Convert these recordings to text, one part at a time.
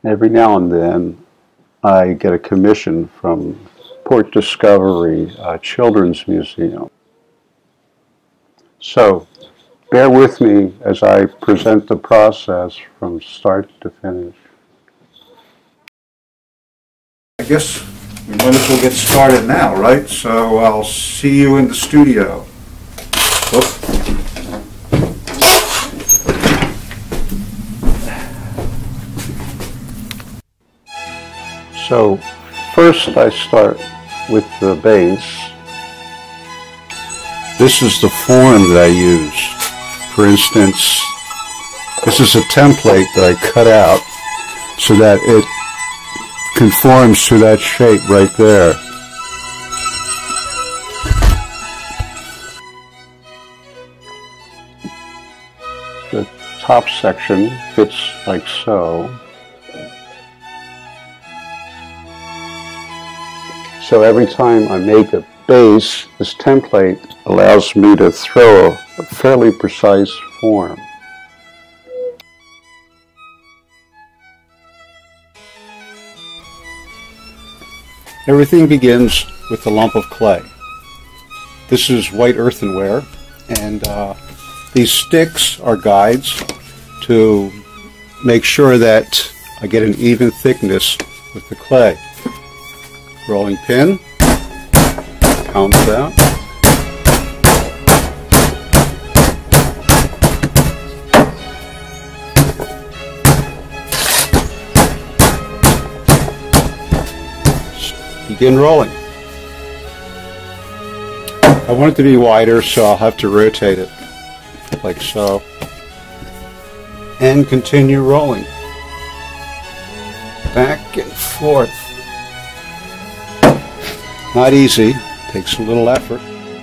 every now and then I get a commission from Port Discovery Children's Museum. So bear with me as I present the process from start to finish. I guess we might as well get started now, right? So I'll see you in the studio. Whoop. So first I start with the base. This is the form that I use. For instance, this is a template that I cut out so that it conforms to that shape right there. The top section fits like so. So every time I make a base, this template allows me to throw a fairly precise form. Everything begins with a lump of clay. This is white earthenware, and these sticks are guides to make sure that I get an even thickness with the clay. Rolling pin, counts out. Begin rolling. I want it to be wider, so I'll have to rotate it like so. And continue rolling. Back and forth. Not easy, takes a little effort.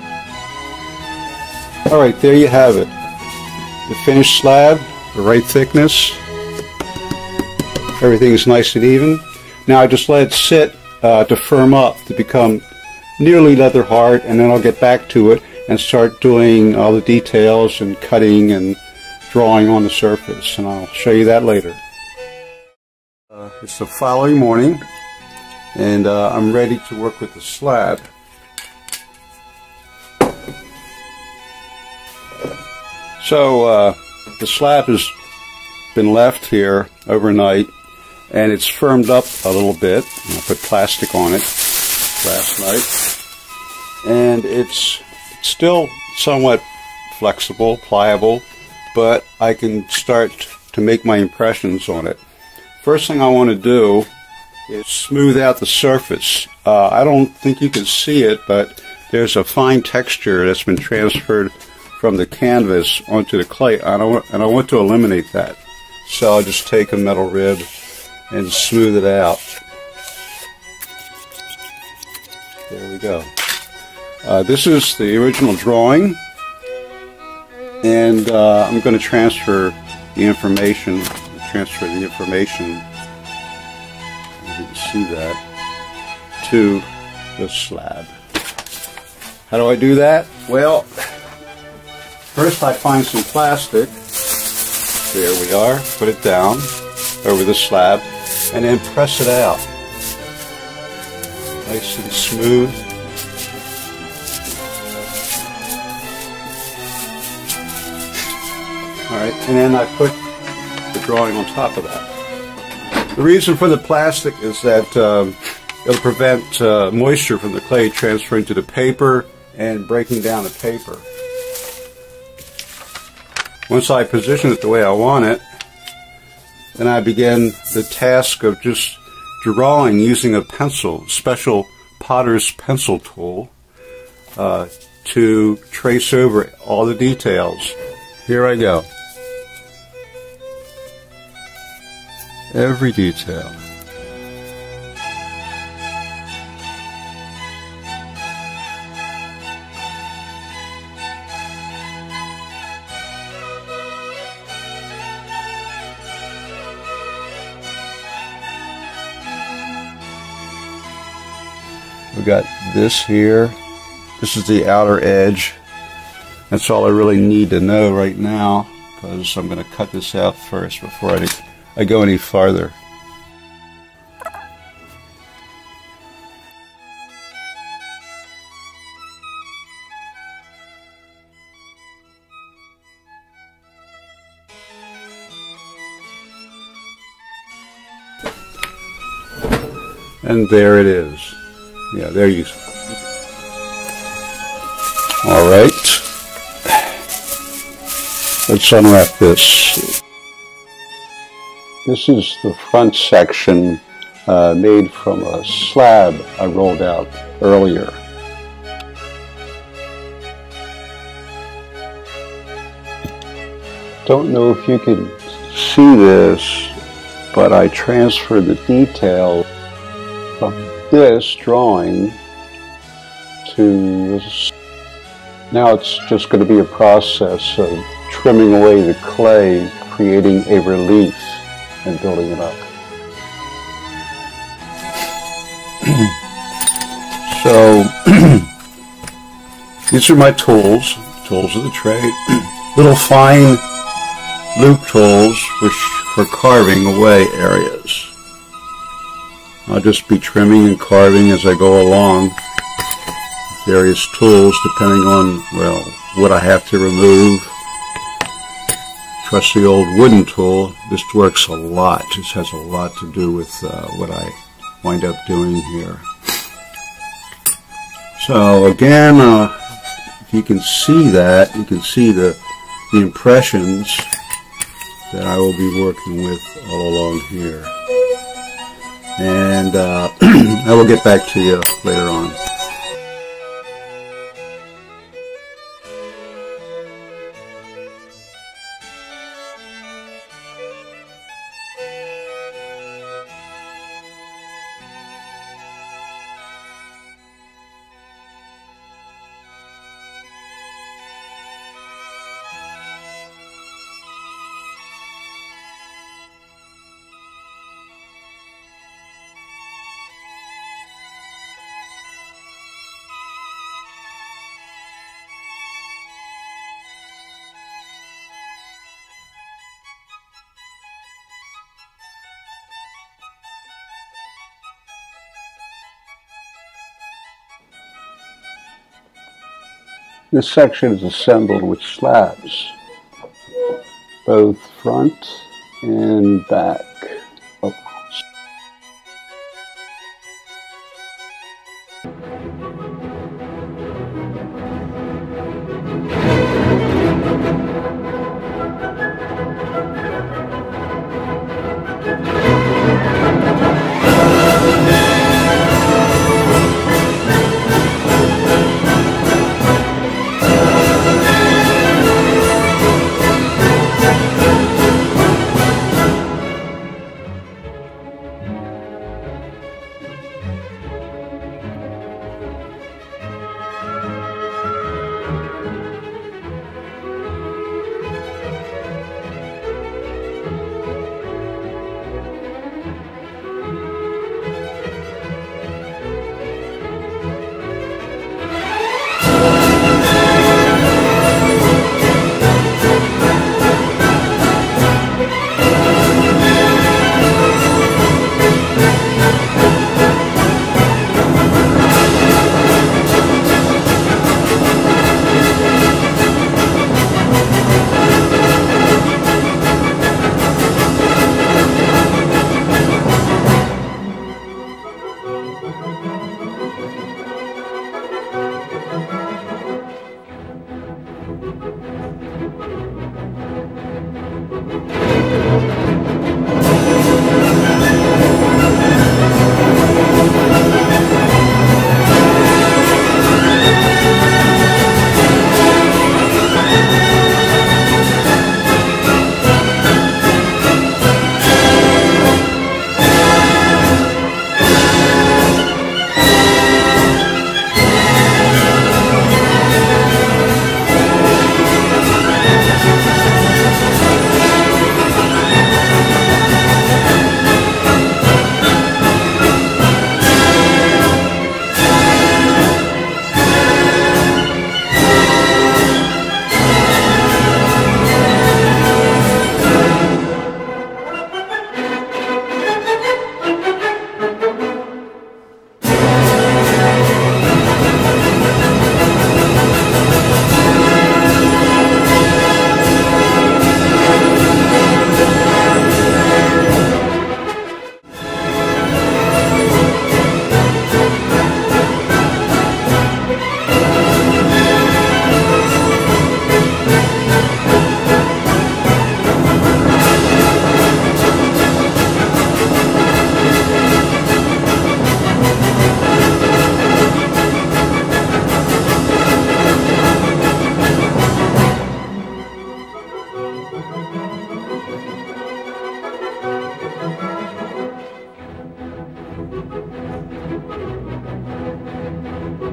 Alright, there you have it. The finished slab, the right thickness. Everything is nice and even. Now I just let it sit to firm up, to become nearly leather hard, and then I'll get back to it and start doing all the details and cutting and drawing on the surface, and I'll show you that later. It's the following morning, and I'm ready to work with the slab. So the slab has been left here overnight, and it's firmed up a little bit. I put plastic on it last night, and it's still somewhat flexible, pliable, but I can start to make my impressions on it. First thing I want to do is smooth out the surface. I don't think you can see it, but there's a fine texture that's been transferred from the canvas onto the clay, and I want to eliminate that. So I'll just take a metal rib and smooth it out. There we go. This is the original drawing, and I'm going to transfer the information. You can see that, to the slab. How do I do that? Well, first I find some plastic. There we are. Put it down over the slab, and then press it out. Nice and smooth. Alright, and then I put the drawing on top of that. The reason for the plastic is that it'll prevent moisture from the clay transferring to the paper and breaking down the paper. Once I position it the way I want it, then I begin the task of just drawing using a pencil, special potter's pencil tool, to trace over all the details. Here I go. Every detail. We got this here. This is the outer edge. That's all I really need to know right now, because I'm going to cut this out first before I go any farther. And there it is. Yeah, there you go. All right. Let's unwrap this. This is the front section made from a slab I rolled out earlier. Don't know if you can see this, but I transferred the detail from this drawing to this. Now it's just going to be a process of trimming away the clay, creating a relief, and building it up. So these are my tools of the trade. Little fine loop tools for carving away areas. I'll just be trimming and carving as I go along. Various tools depending on, well, what I have to remove. Trusty old wooden tool. This works a lot. This has a lot to do with what I wind up doing here. So again, if you can see that, you can see the impressions that I will be working with all along here. And I will get back to you later on. This section is assembled with slabs, both front and back.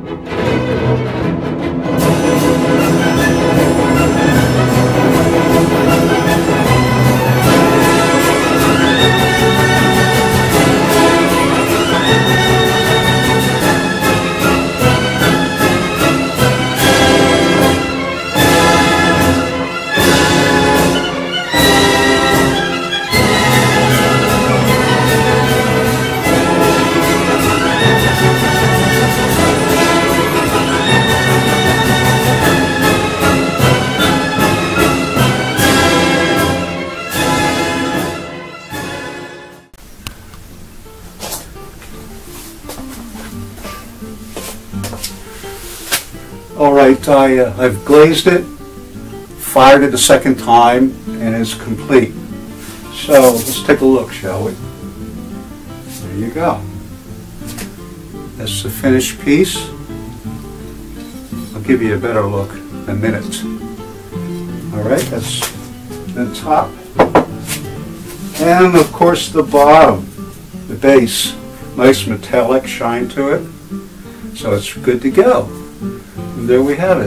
Alright, I've glazed it, fired it a second time, and it's complete. So let's take a look, shall we? There you go. That's the finished piece. I'll give you a better look in a minute. Alright, that's the top. And of course the bottom, the base. Nice metallic shine to it. So it's good to go. And there we have it.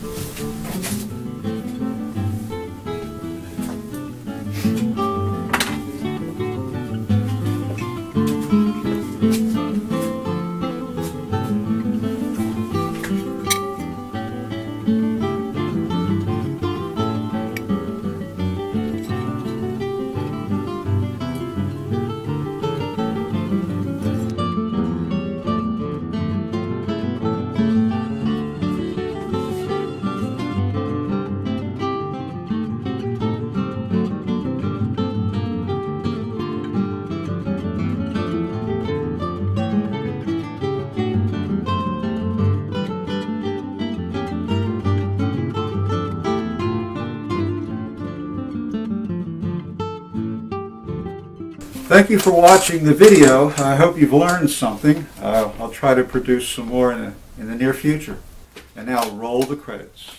Thank you for watching the video. I hope you've learned something. I'll try to produce some more in the near future. And now roll the credits.